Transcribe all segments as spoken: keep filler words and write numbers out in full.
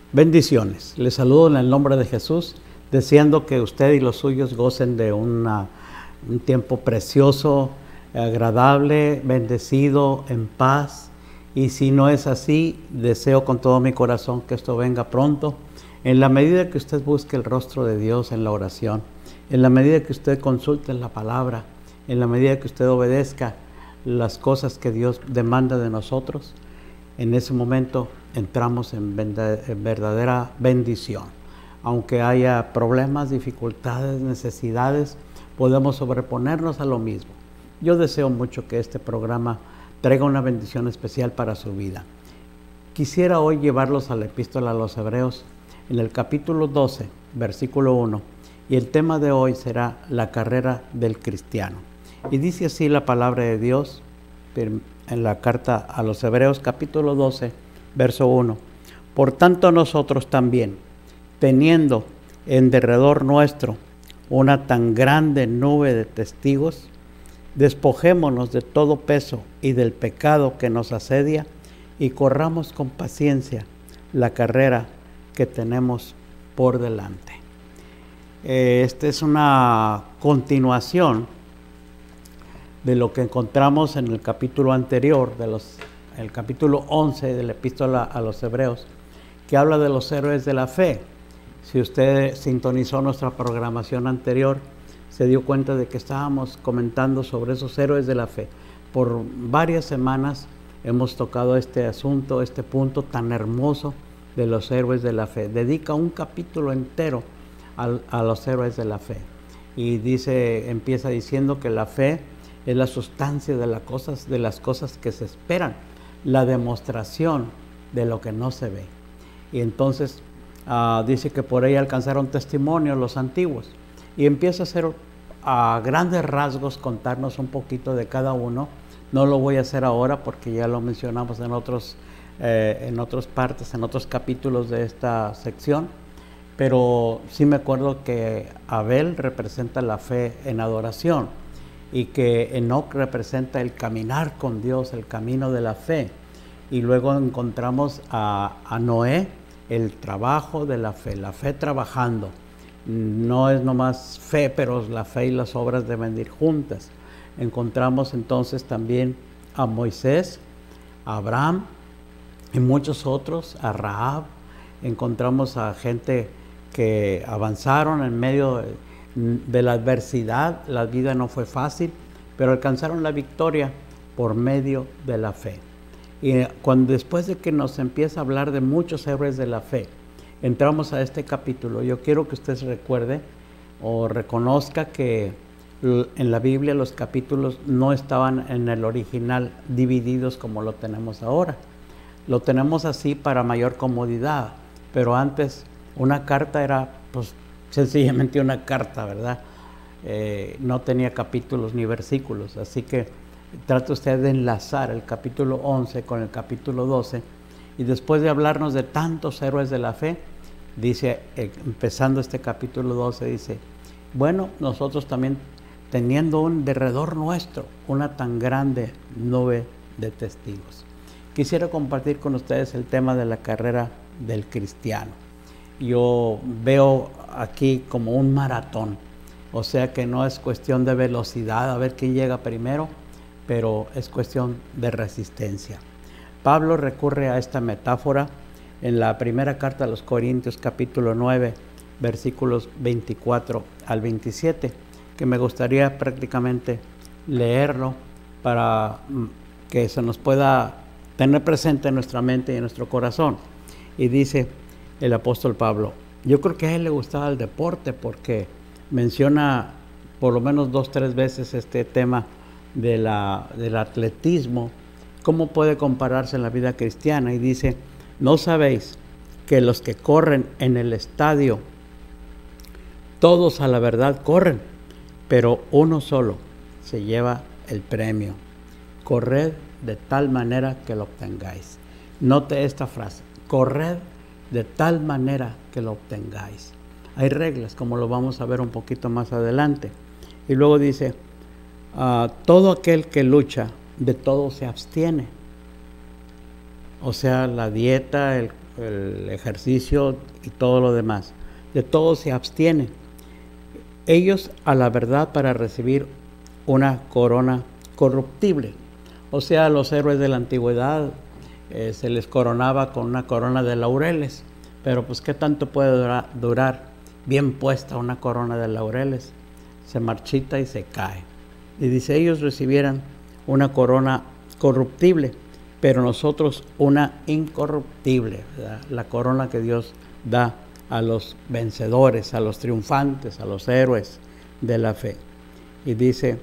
Bendiciones. Les saludo en el nombre de Jesús, deseando que usted y los suyos gocen de una, un tiempo precioso, agradable, bendecido, en paz. Y si no es así, deseo con todo mi corazón que esto venga pronto. En la medida que usted busque el rostro de Dios en la oración, en la medida que usted consulte la palabra, en la medida que usted obedezca las cosas que Dios demanda de nosotros, en ese momento entramos en verdadera bendición. Aunque haya problemas, dificultades, necesidades, podemos sobreponernos a lo mismo. Yo deseo mucho que este programa traiga una bendición especial para su vida. Quisiera hoy llevarlos a la Epístola a los Hebreos, en el capítulo doce, versículo uno, y el tema de hoy será la carrera del cristiano. Y dice así la palabra de Dios en la carta a los Hebreos, capítulo doce, verso uno. Por tanto nosotros también, teniendo en derredor nuestro una tan grande nube de testigos, despojémonos de todo peso y del pecado que nos asedia y corramos con paciencia la carrera que tenemos por delante. Eh, esta es una continuación de lo que encontramos en el capítulo anterior, de los, el capítulo once de la Epístola a los Hebreos, que habla de los héroes de la fe. Si usted sintonizó nuestra programación anterior, se dio cuenta de que estábamos comentando sobre esos héroes de la fe. Por varias semanas hemos tocado este asunto, este punto tan hermoso de los héroes de la fe. Dedica un capítulo entero a, a los héroes de la fe. Y dice, empieza diciendo que la fe es la sustancia de las cosas, de las cosas que se esperan, la demostración de lo que no se ve. Y entonces uh, dice que por ella alcanzaron testimonio los antiguos. Y empieza a hacer a grandes rasgos contarnos un poquito de cada uno. No lo voy a hacer ahora porque ya lo mencionamos en otros, eh, en otras partes, en otros capítulos de esta sección. Pero sí me acuerdo que Abel representa la fe en adoración y que Enoc representa el caminar con Dios, el camino de la fe. Y luego encontramos a, a Noé, el trabajo de la fe, la fe trabajando. No es nomás fe, pero la fe y las obras deben ir juntas. Encontramos entonces también a Moisés, a Abraham y muchos otros, a Rahab. Encontramos a gente que avanzaron en medio de, de la adversidad. La vida no fue fácil, pero alcanzaron la victoria por medio de la fe. Y cuando después de que nos empieza a hablar de muchos héroes de la fe, entramos a este capítulo. Yo quiero que usted recuerde o reconozca que en la Biblia los capítulos no estaban en el original divididos como lo tenemos ahora. Lo tenemos así para mayor comodidad, pero antes una carta era pues sencillamente una carta, ¿verdad? Eh, no tenía capítulos ni versículos, así que trate usted de enlazar el capítulo once con el capítulo doce. Y después de hablarnos de tantos héroes de la fe, dice, eh, empezando este capítulo doce, dice, bueno, nosotros también teniendo un derredor nuestro, una tan grande nube de testigos. Quisiera compartir con ustedes el tema de la carrera del cristiano. Yo veo aquí como un maratón, o sea que no es cuestión de velocidad, a ver quién llega primero, pero es cuestión de resistencia. Pablo recurre a esta metáfora en la primera carta a los Corintios, capítulo nueve, versículos veinticuatro al veintisiete, que me gustaría prácticamente leerlo para que se nos pueda tener presente en nuestra mente y en nuestro corazón. Y dice el apóstol Pablo, yo creo que a él le gustaba el deporte porque menciona por lo menos dos, tres veces este tema de la, del atletismo, cómo puede compararse en la vida cristiana. Y dice, ¿no sabéis que los que corren en el estadio, todos a la verdad corren, pero uno solo se lleva el premio? Corred de tal manera que lo obtengáis. Note esta frase, corred de tal manera que lo obtengáis. Hay reglas, como lo vamos a ver un poquito más adelante. Y luego dice, uh, todo aquel que lucha, de todo se abstiene. O sea, la dieta, el, el ejercicio y todo lo demás. De todo se abstienen. Ellos a la verdad para recibir una corona corruptible. O sea, los héroes de la antigüedad eh, se les coronaba con una corona de laureles. Pero pues ¿qué tanto puede durar, durar bien puesta una corona de laureles? Se marchita y se cae. Y dice, ellos recibieran una corona corruptible, pero nosotros una incorruptible, ¿verdad? La corona que Dios da a los vencedores, a los triunfantes, a los héroes de la fe. Y dice,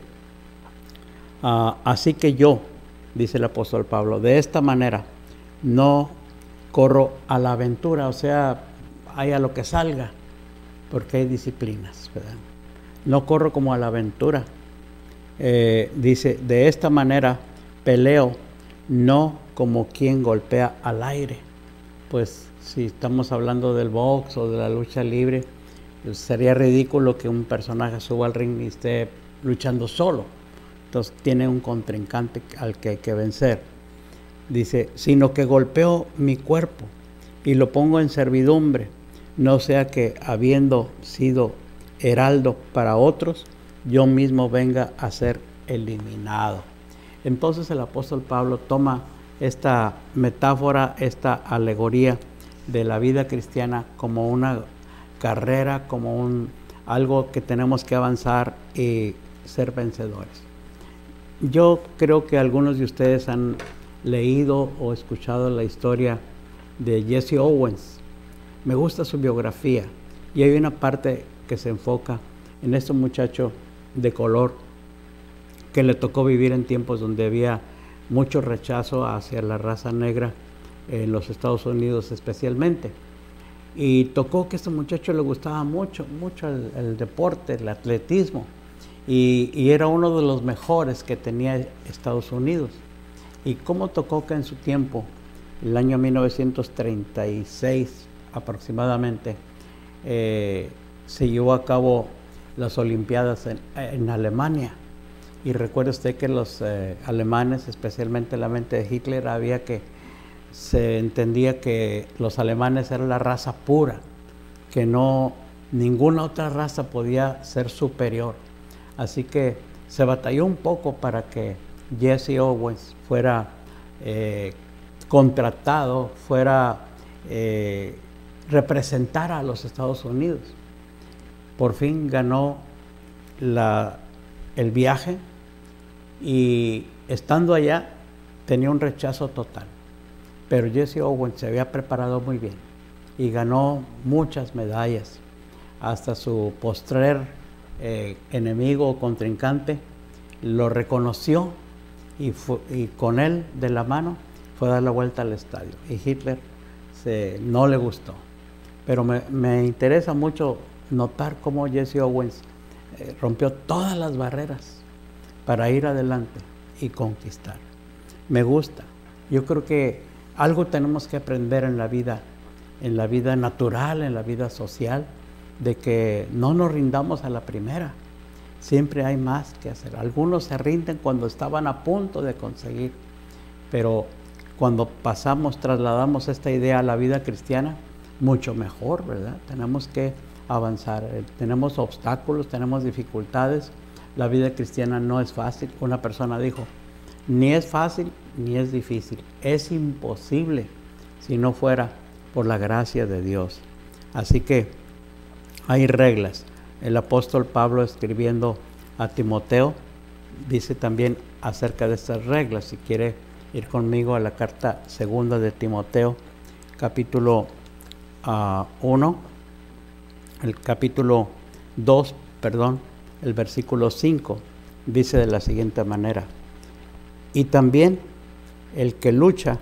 uh, así que yo, dice el apóstol Pablo, de esta manera no corro a la aventura, o sea, hay a lo que salga, porque hay disciplinas, ¿verdad? No corro como a la aventura. Eh, dice, de esta manera peleo, no como quien golpea al aire. Pues si estamos hablando del box o de la lucha libre, pues sería ridículo que un personaje suba al ring y esté luchando solo. Entonces tiene un contrincante al que hay que vencer. Dice, sino que golpeo mi cuerpo y lo pongo en servidumbre, no sea que habiendo sido heraldo para otros, yo mismo venga a ser eliminado. Entonces el apóstol Pablo toma esta metáfora, esta alegoría de la vida cristiana como una carrera, como un, algo que tenemos que avanzar y ser vencedores. Yo creo que algunos de ustedes han leído o escuchado la historia de Jesse Owens. Me gusta su biografía y hay una parte que se enfoca en este muchacho de color que le tocó vivir en tiempos donde había mucho rechazo hacia la raza negra en los Estados Unidos especialmente. Y tocó que a este muchacho le gustaba mucho, mucho el, el deporte, el atletismo, y, y era uno de los mejores que tenía Estados Unidos. Y cómo tocó que en su tiempo, el año mil novecientos treinta y seis aproximadamente, eh, se llevó a cabo las Olimpiadas en, en Alemania. Y recuerde usted que los eh, alemanes, especialmente la mente de Hitler, había que, se entendía que los alemanes eran la raza pura, que no, ninguna otra raza podía ser superior. Así que se batalló un poco para que Jesse Owens fuera eh, contratado, fuera eh, representara a los Estados Unidos. Por fin ganó la, el viaje y estando allá tenía un rechazo total. Pero Jesse Owens se había preparado muy bien y ganó muchas medallas. Hasta su postrer eh, enemigo o contrincante lo reconoció y, fue, y con él de la mano fue a dar la vuelta al estadio. Y Hitler se, no le gustó. Pero me, me interesa mucho notar cómo Jesse Owens eh, rompió todas las barreras para ir adelante y conquistar. Me gusta. Yo creo que algo tenemos que aprender en la vida, en la vida natural, en la vida social, de que no nos rindamos a la primera. Siempre hay más que hacer. Algunos se rinden cuando estaban a punto de conseguir, pero cuando pasamos, trasladamos esta idea a la vida cristiana, mucho mejor, ¿verdad? Tenemos que avanzar. Tenemos obstáculos, tenemos dificultades. La vida cristiana no es fácil. Una persona dijo, ni es fácil ni es difícil, es imposible si no fuera por la gracia de Dios. Así que hay reglas. El apóstol Pablo, escribiendo a Timoteo, dice también acerca de estas reglas. Si quiere ir conmigo a la carta segunda de Timoteo, capítulo uno, uh, el capítulo dos, perdón, el versículo cinco, dice de la siguiente manera: y también el que lucha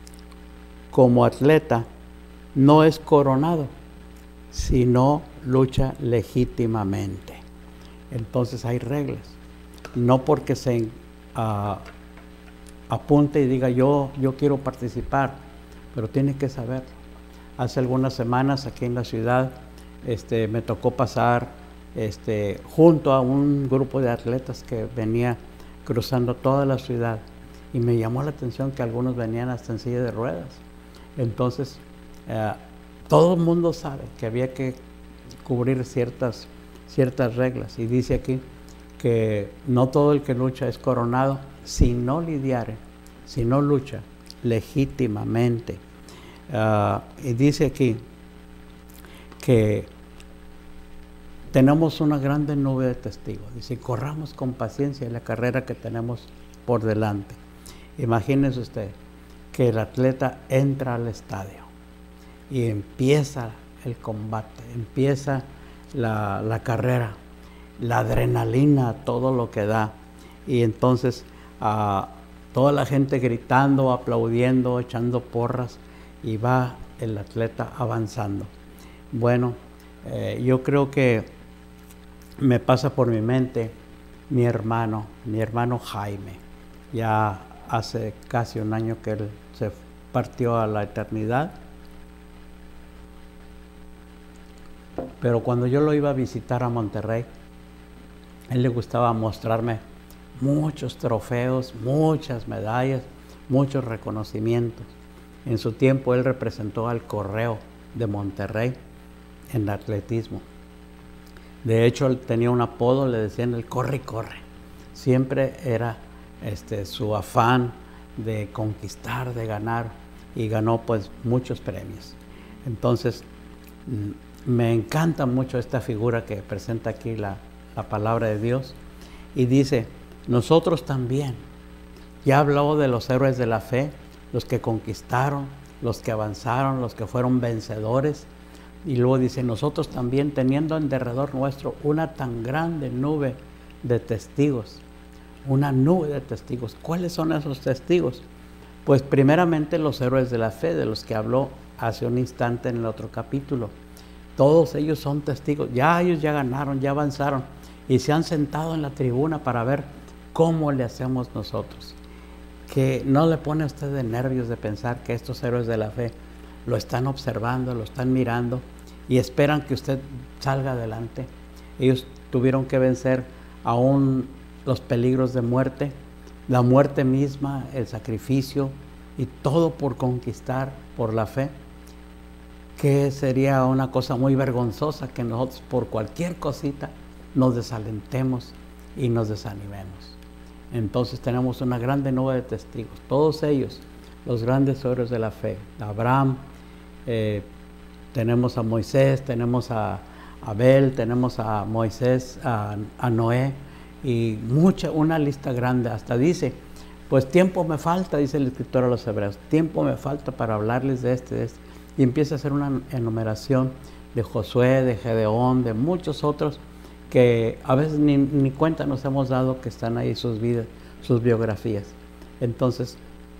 como atleta no es coronado, sino lucha legítimamente. Entonces hay reglas. No porque se uh, apunte y diga yo, yo quiero participar, pero tiene que saberlo. Hace algunas semanas aquí en la ciudad este, me tocó pasar este, junto a un grupo de atletas que venía cruzando toda la ciudad y me llamó la atención que algunos venían hasta en silla de ruedas. Entonces Eh, todo el mundo sabe que había que cubrir ciertas, ciertas reglas. Y dice aquí que no todo el que lucha es coronado si no lidiare, si no lucha legítimamente. Uh, y dice aquí que tenemos una grande nube de testigos. Dice, corramos con paciencia la carrera que tenemos por delante. Imagínense usted que el atleta entra al estadio y empieza el combate, empieza la, la carrera, la adrenalina, todo lo que da. Y entonces uh, toda la gente gritando, aplaudiendo, echando porras, y va el atleta avanzando. Bueno, eh, yo creo que me pasa por mi mente mi hermano, mi hermano Jaime. Ya hace casi un año que él se partió a la eternidad. Pero cuando yo lo iba a visitar a Monterrey, a él le gustaba mostrarme muchos trofeos, muchas medallas, muchos reconocimientos. En su tiempo él representó al Correo de Monterrey en el atletismo. De hecho, él tenía un apodo, le decían el corre y corre. Siempre era este, su afán de conquistar, de ganar, y ganó pues muchos premios. Entonces, me encanta mucho esta figura que presenta aquí la, la palabra de Dios, y dice, nosotros también, ya habló de los héroes de la fe, los que conquistaron, los que avanzaron, los que fueron vencedores, y luego dice, nosotros también, teniendo en derredor nuestro una tan grande nube de testigos, una nube de testigos. ¿Cuáles son esos testigos? Pues primeramente los héroes de la fe, de los que habló hace un instante en el otro capítulo. Todos ellos son testigos, ya ellos ya ganaron, ya avanzaron, y se han sentado en la tribuna para ver cómo le hacemos nosotros. Que no le pone a usted de nervios de pensar que estos héroes de la fe lo están observando, lo están mirando y esperan que usted salga adelante. Ellos tuvieron que vencer aún los peligros de muerte, la muerte misma, el sacrificio, y todo por conquistar, por la fe. Que sería una cosa muy vergonzosa que nosotros por cualquier cosita nos desalentemos y nos desanimemos. Entonces tenemos una grande nube de testigos, todos ellos, los grandes héroes de la fe. Abraham, eh, tenemos a Moisés, tenemos a Abel, tenemos a Moisés, a, a Noé, y mucha, una lista grande. Hasta dice, pues tiempo me falta, dice el escritor a los hebreos, tiempo me falta para hablarles de este, de este. Y empieza a hacer una enumeración de Josué, de Gedeón, de muchos otros que a veces ni, ni cuenta nos hemos dado que están ahí sus vidas, sus biografías. Entonces,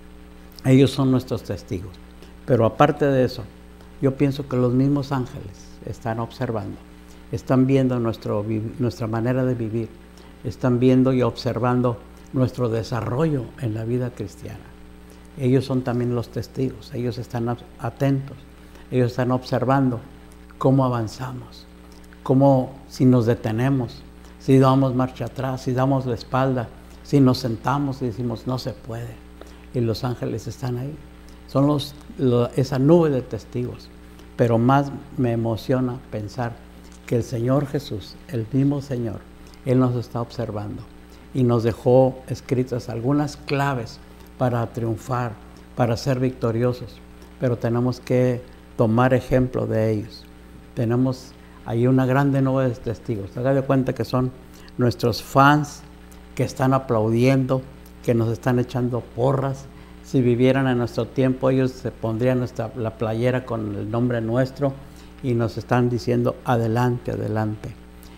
ellos son nuestros testigos. Pero aparte de eso, yo pienso que los mismos ángeles están observando, están viendo nuestro, nuestra manera de vivir, están viendo y observando nuestro desarrollo en la vida cristiana. Ellos son también los testigos, ellos están atentos, ellos están observando cómo avanzamos, cómo si nos detenemos, si damos marcha atrás, si damos la espalda, si nos sentamos y decimos no se puede. Y los ángeles están ahí, son los, lo, esa nube de testigos. Pero más me emociona pensar que el Señor Jesús, el mismo Señor, Él nos está observando y nos dejó escritas algunas claves para triunfar, para ser victoriosos, pero tenemos que tomar ejemplo de ellos. Tenemos ahí una grande nube de testigos. Haga de cuenta que son nuestros fans que están aplaudiendo, que nos están echando porras. Si vivieran en nuestro tiempo, ellos se pondrían nuestra, la playera con el nombre nuestro y nos están diciendo adelante, adelante.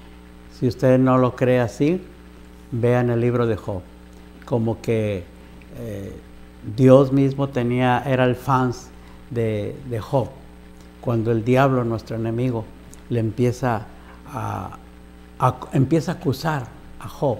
Si usted no lo cree así, vean el libro de Job, como que eh, Dios mismo tenía, era el fans de, de Job. Cuando el diablo, nuestro enemigo, le empieza a, a, empieza a acusar a Job,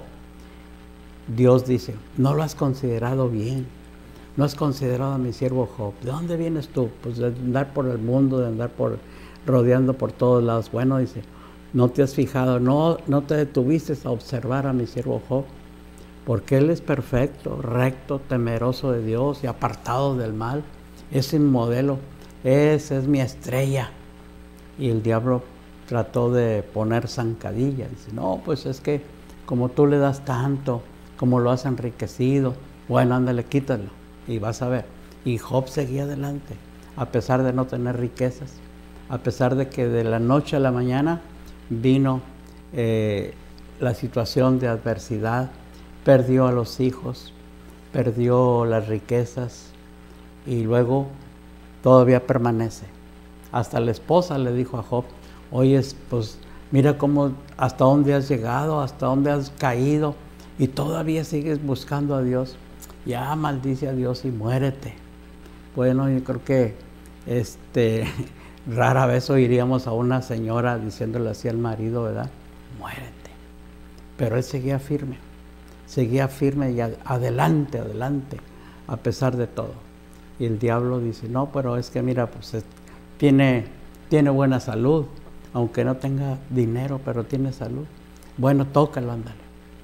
Dios dice, no lo has considerado bien, no has considerado a mi siervo Job. ¿De dónde vienes tú? Pues de andar por el mundo, de andar por, rodeando por todos lados. Bueno, dice, no te has fijado, no, no te detuviste a observar a mi siervo Job, porque él es perfecto, recto, temeroso de Dios y apartado del mal. Es un modelo, esa es mi estrella. Y el diablo trató de poner zancadilla. Dice, no, pues es que como tú le das tanto, como lo has enriquecido, bueno, ándale, quítalo y vas a ver. Y Job seguía adelante, a pesar de no tener riquezas, a pesar de que de la noche a la mañana vino eh, la situación de adversidad, perdió a los hijos, perdió las riquezas y luego todavía permanece. Hasta la esposa le dijo a Job, oye, pues mira cómo, hasta dónde has llegado, hasta dónde has caído y todavía sigues buscando a Dios. Ya maldice a Dios y muérete. Bueno, yo creo que este, rara vez oiríamos a una señora diciéndole así al marido, ¿verdad? Muérete. Pero él seguía firme, seguía firme y adelante, adelante, a pesar de todo. Y el diablo dice, no, pero es que mira, pues es, tiene, tiene buena salud, aunque no tenga dinero, pero tiene salud. Bueno, tócalo, ándale.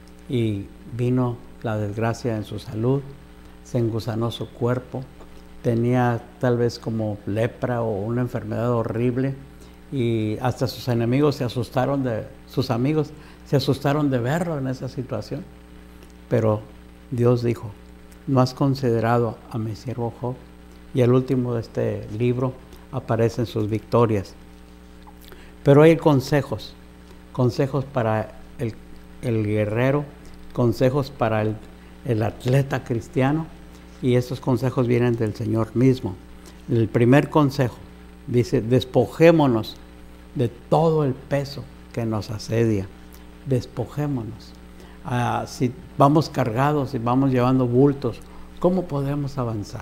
Y vino la desgracia en su salud, se engusanó su cuerpo, tenía tal vez como lepra o una enfermedad horrible y hasta sus enemigos se asustaron de, sus amigos se asustaron de verlo en esa situación. Pero Dios dijo, no has considerado a mi siervo Job. Y el último de este libro aparecen sus victorias. Pero hay consejos, consejos para el, el guerrero, consejos para el, el atleta cristiano, y esos consejos vienen del Señor mismo. El primer consejo dice, despojémonos de todo el peso que nos asedia, despojémonos. Ah, si vamos cargados, si vamos llevando bultos, ¿cómo podemos avanzar?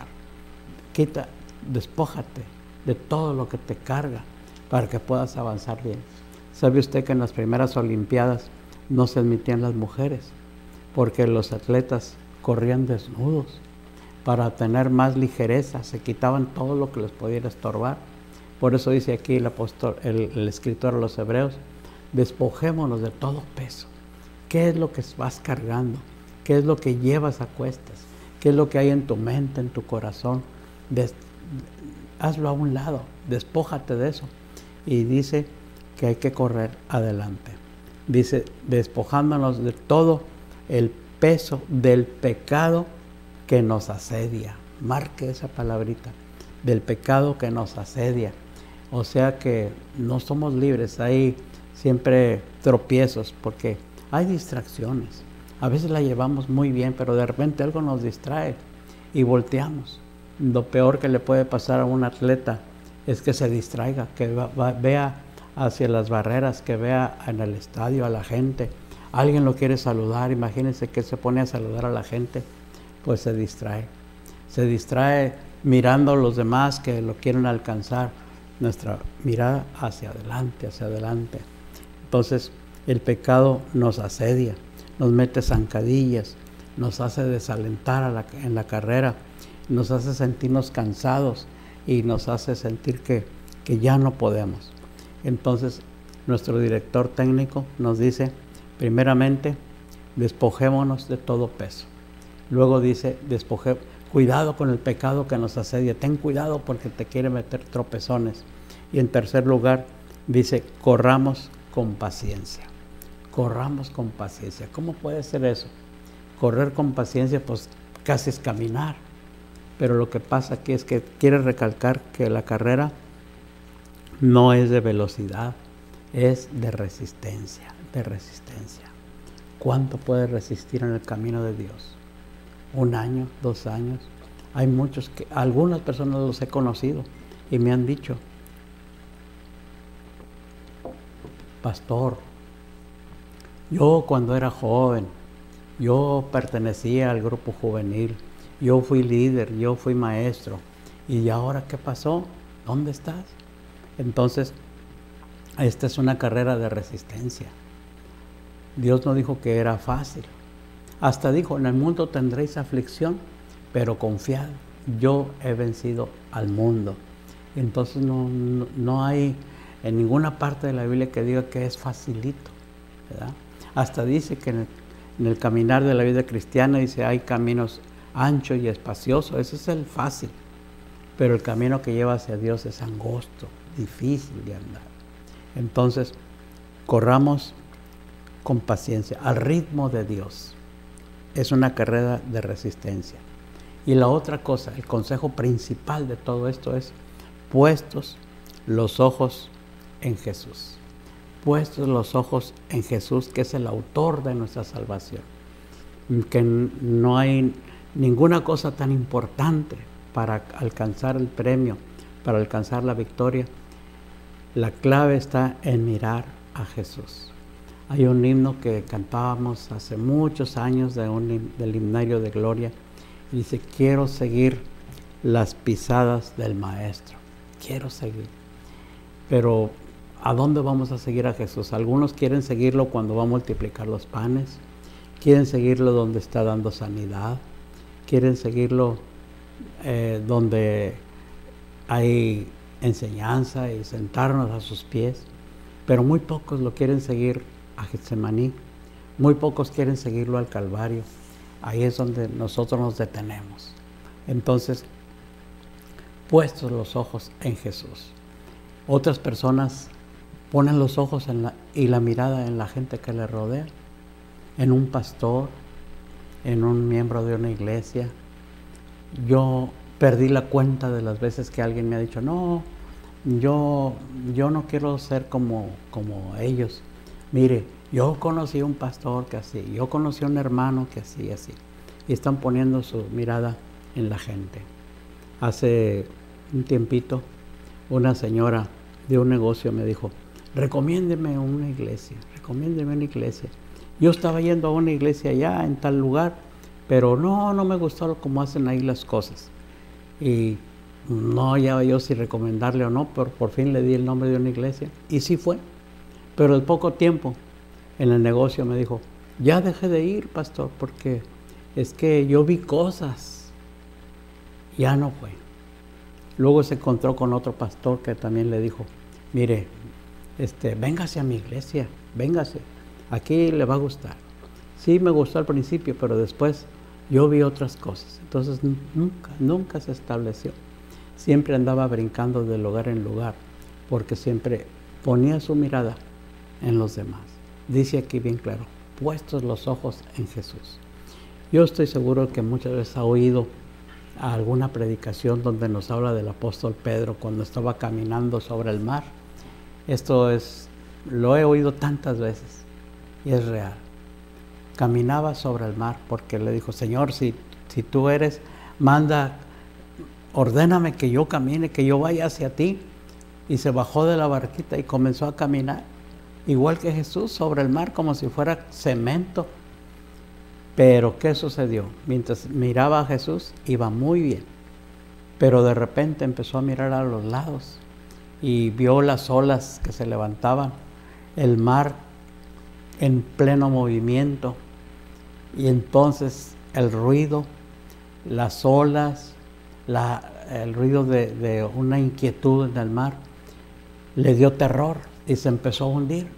Quita, despójate de todo lo que te carga para que puedas avanzar bien. ¿Sabe usted que en las primeras Olimpiadas no se admitían las mujeres? Porque los atletas corrían desnudos. Para tener más ligereza, se quitaban todo lo que les pudiera estorbar. Por eso dice aquí el apóstol, el, el escritor de los Hebreos, despojémonos de todo peso. ¿Qué es lo que vas cargando? ¿Qué es lo que llevas a cuestas? ¿Qué es lo que hay en tu mente, en tu corazón? Des, hazlo a un lado, despójate de eso. Y dice que hay que correr adelante. Dice, despojándonos de todo el peso del pecado que nos asedia. Marque esa palabrita, del pecado que nos asedia. O sea que no somos libres, hay siempre tropiezos porque hay distracciones. A veces la llevamos muy bien, pero de repente algo nos distrae y volteamos. Lo peor que le puede pasar a un atleta es que se distraiga, que va, va, vea hacia las barreras, que vea en el estadio a la gente. Alguien lo quiere saludar, imagínense que se pone a saludar a la gente, pues se distrae. Se distrae mirando a los demás que lo quieren alcanzar. Nuestra mirada hacia adelante, hacia adelante. Entonces el pecado nos asedia, nos mete zancadillas, nos hace desalentar a la, en la carrera, nos hace sentirnos cansados y nos hace sentir que, que ya no podemos. Entonces nuestro director técnico nos dice, primeramente, despojémonos de todo peso. Luego dice, despoje, cuidado con el pecado que nos asedia, ten cuidado porque te quiere meter tropezones. Y en tercer lugar, dice, corramos con paciencia. Corramos con paciencia. ¿Cómo puede ser eso? Correr con paciencia, pues casi es caminar. Pero lo que pasa aquí es que quiere recalcar que la carrera no es de velocidad, es de resistencia, de resistencia. ¿Cuánto puede resistir en el camino de Dios? Un año, dos años. Hay muchos que, algunas personas los he conocido y me han dicho, pastor, yo cuando era joven, yo pertenecía al grupo juvenil, yo fui líder, yo fui maestro, y ahora ¿qué pasó? ¿Dónde estás? Entonces, esta es una carrera de resistencia. Dios no dijo que era fácil. Hasta dijo, en el mundo tendréis aflicción, pero confiad, yo he vencido al mundo. Entonces no, no, no hay en ninguna parte de la Biblia que diga que es facilito, ¿verdad? Hasta dice que en el, en el caminar de la vida cristiana, dice, hay caminos anchos y espaciosos, ese es el fácil. pero el camino que lleva hacia Dios es angosto, difícil de andar. Entonces, corramos con paciencia, al ritmo de Dios. Es una carrera de resistencia. Y la otra cosa, el consejo principal de todo esto es, puestos los ojos en Jesús. Puestos los ojos en Jesús, que es el autor de nuestra salvación. Que no hay ninguna cosa tan importante para alcanzar el premio, para alcanzar la victoria. La clave está en mirar a Jesús. Hay un himno que cantábamos hace muchos años de un, del himnario de gloria. Y dice, quiero seguir las pisadas del Maestro. Quiero seguir. Pero, ¿a dónde vamos a seguir a Jesús? Algunos quieren seguirlo cuando va a multiplicar los panes. Quieren seguirlo donde está dando sanidad. Quieren seguirlo eh, donde hay enseñanza y sentarnos a sus pies. Pero muy pocos lo quieren seguir a Getsemaní. Muy pocos quieren seguirlo al Calvario. Ahí es donde nosotros nos detenemos. Entonces, puestos los ojos en Jesús. Otras personas ponen los ojos en la, y la mirada en la gente que le rodea, en un pastor, en un miembro de una iglesia. Yo perdí la cuenta de las veces que alguien me ha dicho, no, yo, yo no quiero ser como, como ellos. Mire, yo conocí a un pastor que así, yo conocí a un hermano que así, así. Y están poniendo su mirada en la gente. Hace un tiempito, una señora de un negocio me dijo, recomiéndeme una iglesia, recomiéndeme una iglesia. Yo estaba yendo a una iglesia allá en tal lugar, pero no, no me gustó cómo hacen ahí las cosas. Y no hallaba yo si recomendarle o no, pero por fin le di el nombre de una iglesia. Y sí fue. Pero al poco tiempo, en el negocio me dijo, ya dejé de ir, pastor, porque es que yo vi cosas. Ya no fue. Luego se encontró con otro pastor que también le dijo, mire, este, véngase a mi iglesia, véngase, aquí le va a gustar. Sí me gustó al principio, pero después yo vi otras cosas. Entonces nunca, nunca se estableció. Siempre andaba brincando de lugar en lugar, porque siempre ponía su mirada en los demás. Dice aquí bien claro, puestos los ojos en Jesús. Yo estoy seguro que muchas veces ha oído a alguna predicación donde nos habla del apóstol Pedro cuando estaba caminando sobre el mar. Esto es, lo he oído tantas veces y es real. Caminaba sobre el mar porque le dijo, Señor, si, si tú eres, manda, ordéname que yo camine, que yo vaya hacia ti. Y se bajó de la barquita y comenzó a caminar, igual que Jesús, sobre el mar, como si fuera cemento. Pero, ¿qué sucedió? Mientras miraba a Jesús, iba muy bien. Pero de repente empezó a mirar a los lados y vio las olas que se levantaban, el mar en pleno movimiento. Y entonces el ruido, las olas, la, el ruido de, de una inquietud en el mar, le dio terror y se empezó a hundir.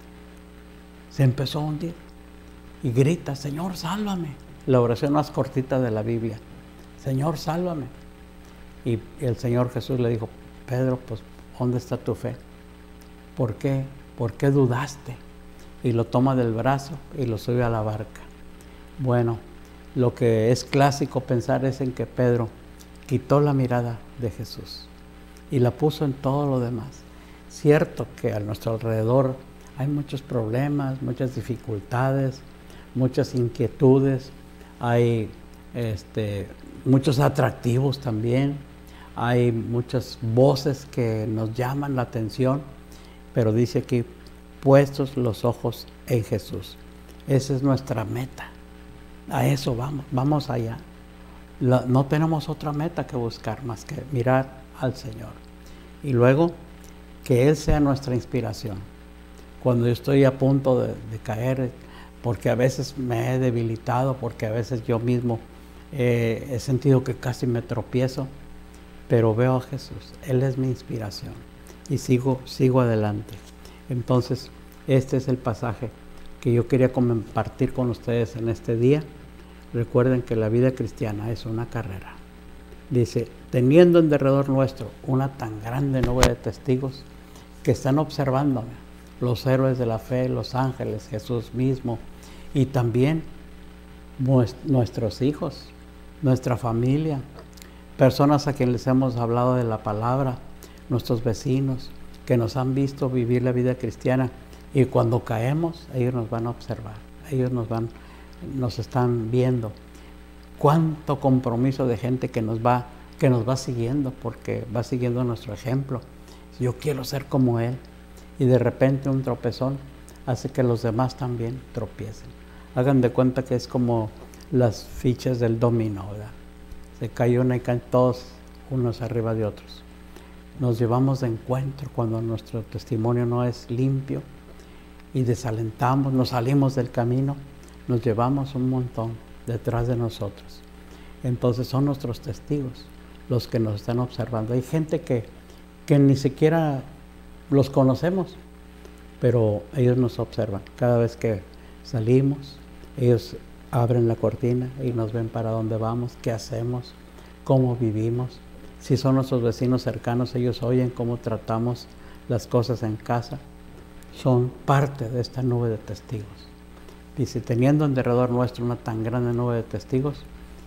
Se empezó a hundir. Y grita, Señor, sálvame. La oración más cortita de la Biblia. Señor, sálvame. Y el Señor Jesús le dijo, Pedro, pues, ¿dónde está tu fe? ¿Por qué? ¿Por qué dudaste? Y lo toma del brazo y lo sube a la barca. Bueno, lo que es clásico pensar es en que Pedro quitó la mirada de Jesús y la puso en todo lo demás. Cierto que a nuestro alrededor hay muchos problemas, muchas dificultades, muchas inquietudes, hay este, muchos atractivos también, hay muchas voces que nos llaman la atención, pero dice aquí, puestos los ojos en Jesús. Esa es nuestra meta. A eso vamos, vamos allá. La, no tenemos otra meta que buscar más que mirar al Señor. Y luego, que Él sea nuestra inspiración. Cuando yo estoy a punto de, de caer, porque a veces me he debilitado, porque a veces yo mismo eh, he sentido que casi me tropiezo, pero veo a Jesús, Él es mi inspiración y sigo, sigo adelante. Entonces, este es el pasaje que yo quería compartir con ustedes en este día. Recuerden que la vida cristiana es una carrera, Dice, teniendo en derredor nuestro una tan grande nube de testigos que están observándome, los héroes de la fe, los ángeles, Jesús mismo, y también nuestros hijos, nuestra familia, personas a quienes les hemos hablado de la palabra, nuestros vecinos, que nos han visto vivir la vida cristiana, y cuando caemos, ellos nos van a observar, ellos nos van, nos están viendo. Cuánto compromiso de gente que nos va, que nos va siguiendo, porque va siguiendo nuestro ejemplo. Yo quiero ser como él, y de repente un tropezón hace que los demás también tropiecen. Hagan de cuenta que es como las fichas del dominó, ¿verdad? Se cae una y caen todos unos arriba de otros. Nos llevamos de encuentro cuando nuestro testimonio no es limpio y desalentamos, nos salimos del camino, nos llevamos un montón detrás de nosotros. Entonces son nuestros testigos los que nos están observando. Hay gente que, que ni siquiera los conocemos, pero ellos nos observan. Cada vez que salimos, ellos abren la cortina y nos ven para dónde vamos, qué hacemos, cómo vivimos. Si son nuestros vecinos cercanos, ellos oyen cómo tratamos las cosas en casa. Son parte de esta nube de testigos. Dice, teniendo en derredor nuestro una tan grande nube de testigos,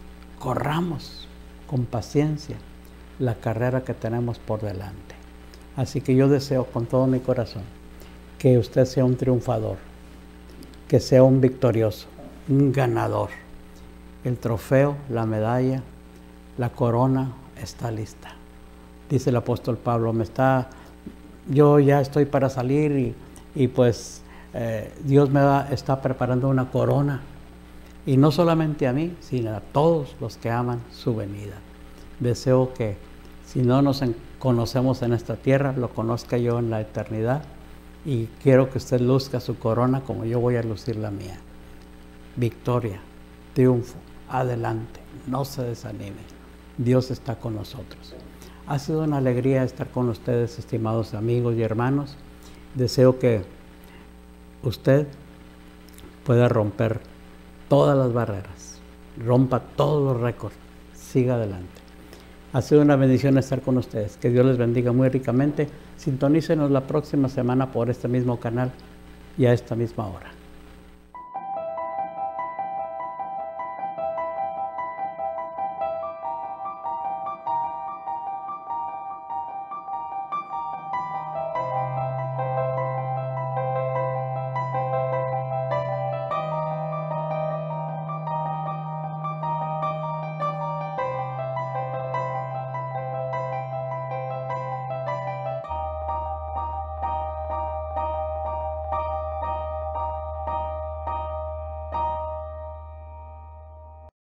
corramos con paciencia la carrera que tenemos por delante. Así que yo deseo con todo mi corazón que usted sea un triunfador, que sea un victorioso, un ganador. El trofeo, la medalla, la corona está lista. Dice el apóstol Pablo, me está, yo ya estoy para salir y, y pues eh, Dios me va, está preparando una corona. Y no solamente a mí, sino a todos los que aman su venida. Deseo que si no nos conocemos en esta tierra, lo conozca yo en la eternidad. Y quiero que usted luzca su corona como yo voy a lucir la mía. Victoria, triunfo, adelante, no se desanime. Dios está con nosotros. Ha sido una alegría estar con ustedes, estimados amigos y hermanos. Deseo que usted pueda romper todas las barreras, rompa todos los récords, siga adelante. Ha sido una bendición estar con ustedes. Que Dios les bendiga muy ricamente. Sintonícenos la próxima semana por este mismo canal y a esta misma hora.